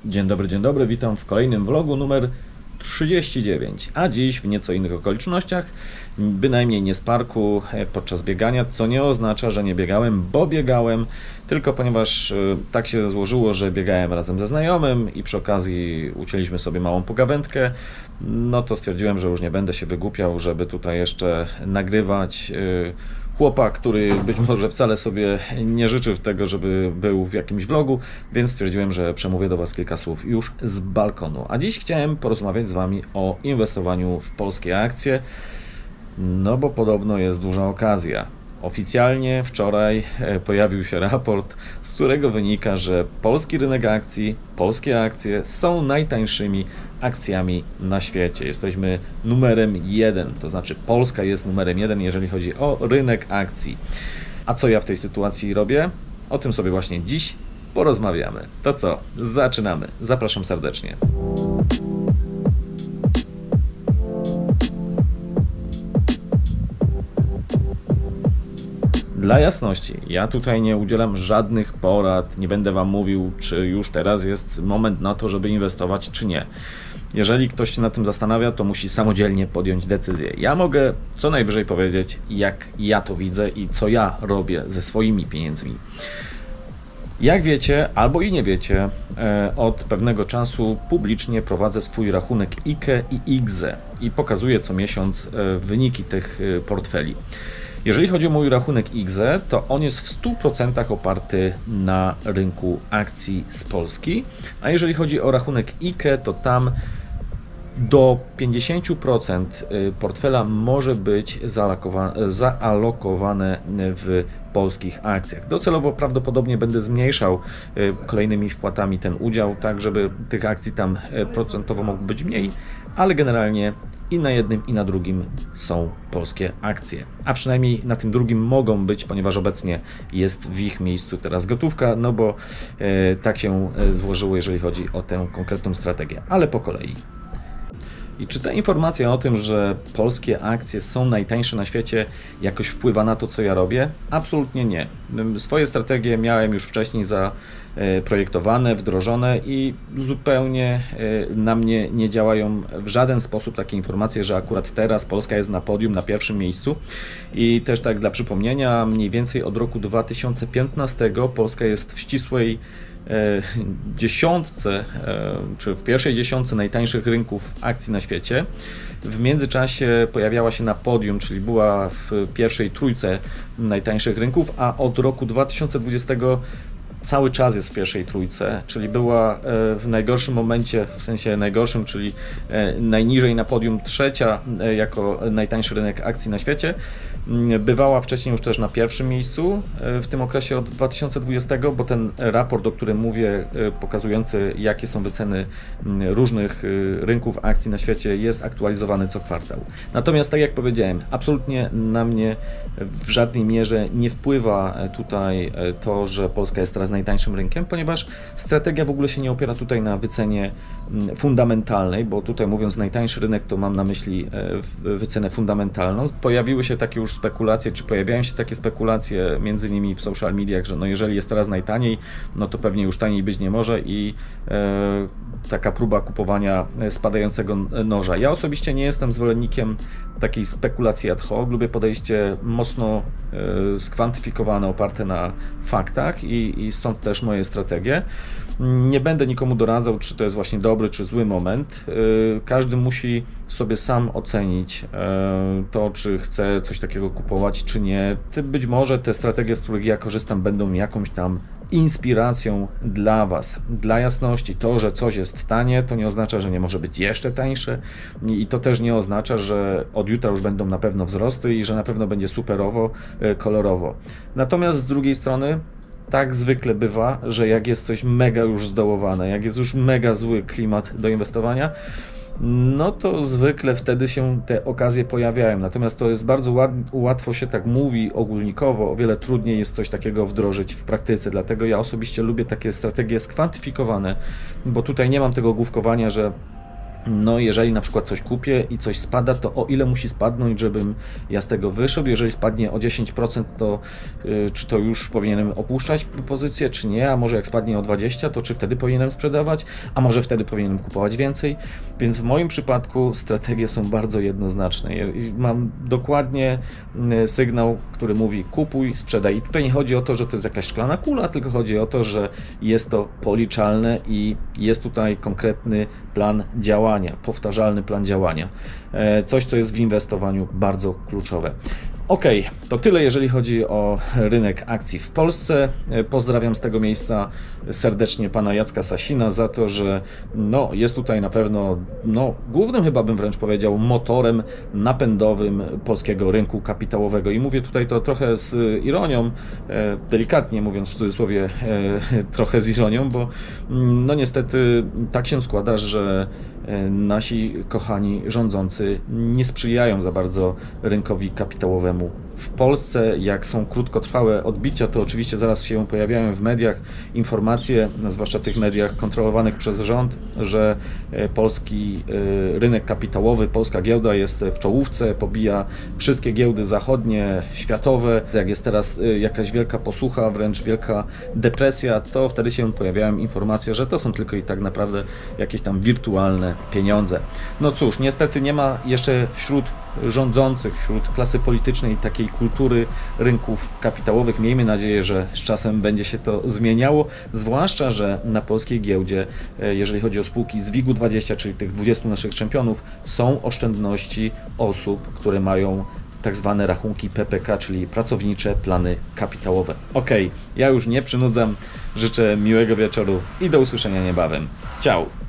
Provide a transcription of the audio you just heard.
Dzień dobry, witam w kolejnym vlogu numer 39, a dziś w nieco innych okolicznościach, bynajmniej nie z parku podczas biegania, co nie oznacza, że nie biegałem, bo biegałem, tylko ponieważ tak się złożyło, że biegałem razem ze znajomym i przy okazji ucięliśmy sobie małą pogawędkę, no to stwierdziłem, że już nie będę się wygłupiał, żeby tutaj jeszcze nagrywać chłopak, który być może wcale sobie nie życzy tego, żeby był w jakimś vlogu, więc stwierdziłem, że przemówię do Was kilka słów już z balkonu. A dziś chciałem porozmawiać z Wami o inwestowaniu w polskie akcje, no bo podobno jest duża okazja. Oficjalnie wczoraj pojawił się raport, z którego wynika, że polski rynek akcji, polskie akcje są najtańszymi akcjami na świecie. Jesteśmy numerem 1, to znaczy Polska jest numerem 1, jeżeli chodzi o rynek akcji. A co ja w tej sytuacji robię? O tym sobie właśnie dziś porozmawiamy. To co? Zaczynamy. Zapraszam serdecznie. Dla jasności, ja tutaj nie udzielam żadnych porad, nie będę Wam mówił, czy już teraz jest moment na to, żeby inwestować, czy nie. Jeżeli ktoś się nad tym zastanawia, to musi samodzielnie podjąć decyzję. Ja mogę co najwyżej powiedzieć, jak ja to widzę i co ja robię ze swoimi pieniędzmi. Jak wiecie, albo i nie wiecie, od pewnego czasu publicznie prowadzę swój rachunek IKE i IGZE i pokazuję co miesiąc wyniki tych portfeli. Jeżeli chodzi o mój rachunek IGZE, to on jest w 100% oparty na rynku akcji z Polski, a jeżeli chodzi o rachunek IKE, to tam do 50% portfela może być zaalokowane w polskich akcjach. Docelowo prawdopodobnie będę zmniejszał kolejnymi wpłatami ten udział, tak żeby tych akcji tam procentowo mogło być mniej, ale generalnie i na jednym, i na drugim są polskie akcje. A przynajmniej na tym drugim mogą być, ponieważ obecnie jest w ich miejscu teraz gotówka, no bo tak się złożyło, jeżeli chodzi o tę konkretną strategię. Ale po kolei. I czy ta informacja o tym, że polskie akcje są najtańsze na świecie, jakoś wpływa na to, co ja robię? Absolutnie nie. Swoje strategie miałem już wcześniej zaprojektowane, wdrożone i zupełnie na mnie nie działają w żaden sposób takie informacje, że akurat teraz Polska jest na podium, na pierwszym miejscu. I też tak dla przypomnienia, mniej więcej od roku 2015 Polska jest w ścisłej dziesiątce, czy w pierwszej dziesiątce najtańszych rynków akcji na świecie. W międzyczasie pojawiała się na podium, czyli była w pierwszej trójce najtańszych rynków, a od roku 2020 cały czas jest w pierwszej trójce, czyli była w najgorszym momencie, w sensie najgorszym, czyli najniżej na podium trzecia jako najtańszy rynek akcji na świecie. Bywała wcześniej już też na pierwszym miejscu w tym okresie od 2020, bo ten raport, o którym mówię, pokazujący jakie są wyceny różnych rynków akcji na świecie, jest aktualizowany co kwartał. Natomiast tak jak powiedziałem, absolutnie na mnie w żadnej mierze nie wpływa tutaj to, że Polska jest teraz najtańszym rynkiem, ponieważ strategia w ogóle się nie opiera tutaj na wycenie fundamentalnej, bo tutaj mówiąc najtańszy rynek, to mam na myśli wycenę fundamentalną. Pojawiły się takie już spekulacje, czy pojawiają się takie spekulacje między innymi w social mediach, że no jeżeli jest teraz najtaniej, no to pewnie już taniej być nie może i taka próba kupowania spadającego noża. Ja osobiście nie jestem zwolennikiem takiej spekulacji ad hoc, lubię podejście mocno skwantyfikowane, oparte na faktach i stąd też moje strategie. Nie będę nikomu doradzał, czy to jest właśnie dobry, czy zły moment. Każdy musi sobie sam ocenić to, czy chce coś takiego kupować, czy nie. Być może te strategie, z których ja korzystam, będą jakąś tam inspiracją dla Was. Dla jasności, to, że coś jest tanie, to nie oznacza, że nie może być jeszcze tańsze i to też nie oznacza, że od jutra już będą na pewno wzrosty i że na pewno będzie superowo, kolorowo. Natomiast z drugiej strony tak zwykle bywa, że jak jest coś mega już zdołowane, jak jest już mega zły klimat do inwestowania, no to zwykle wtedy się te okazje pojawiają. Natomiast to jest bardzo łatwo się tak mówi ogólnikowo, o wiele trudniej jest coś takiego wdrożyć w praktyce. Dlatego ja osobiście lubię takie strategie skwantyfikowane, bo tutaj nie mam tego główkowania, że No, jeżeli na przykład coś kupię i coś spada, to o ile musi spadnąć, żebym ja z tego wyszedł? Jeżeli spadnie o 10%, to czy to już powinienem opuszczać pozycję, czy nie? A może jak spadnie o 20%, to czy wtedy powinienem sprzedawać? A może wtedy powinienem kupować więcej? Więc w moim przypadku strategie są bardzo jednoznaczne. Mam dokładnie sygnał, który mówi kupuj, sprzedaj. I tutaj nie chodzi o to, że to jest jakaś szklana kula, tylko chodzi o to, że jest to policzalne i jest tutaj konkretny plan działania, powtarzalny plan działania. Coś, co jest w inwestowaniu bardzo kluczowe. Ok, to tyle, jeżeli chodzi o rynek akcji w Polsce. Pozdrawiam z tego miejsca serdecznie pana Jacka Sasina za to, że jest tutaj na pewno głównym, chyba bym wręcz powiedział, motorem napędowym polskiego rynku kapitałowego. I mówię tutaj to trochę z ironią, delikatnie mówiąc w cudzysłowie, trochę z ironią, bo niestety tak się składa, że nasi kochani rządzący nie sprzyjają za bardzo rynkowi kapitałowemu w Polsce. Jak są krótkotrwałe odbicia, to oczywiście zaraz się pojawiają w mediach informacje, zwłaszcza tych mediach kontrolowanych przez rząd, że polski rynek kapitałowy, polska giełda jest w czołówce, pobija wszystkie giełdy zachodnie, światowe. Jak jest teraz jakaś wielka posłucha, wręcz wielka depresja, to wtedy się pojawiają informacje, że to są tylko i tak naprawdę jakieś tam wirtualne pieniądze. No cóż, niestety nie ma jeszcze wśród rządzących, wśród klasy politycznej takiej kultury rynków kapitałowych. Miejmy nadzieję, że z czasem będzie się to zmieniało, zwłaszcza, że na polskiej giełdzie, jeżeli chodzi o spółki z WIG-20, czyli tych 20 naszych czempionów, są oszczędności osób, które mają tak zwane rachunki PPK, czyli pracownicze plany kapitałowe. Ok, ja już nie przynudzam, życzę miłego wieczoru i do usłyszenia niebawem. Ciao!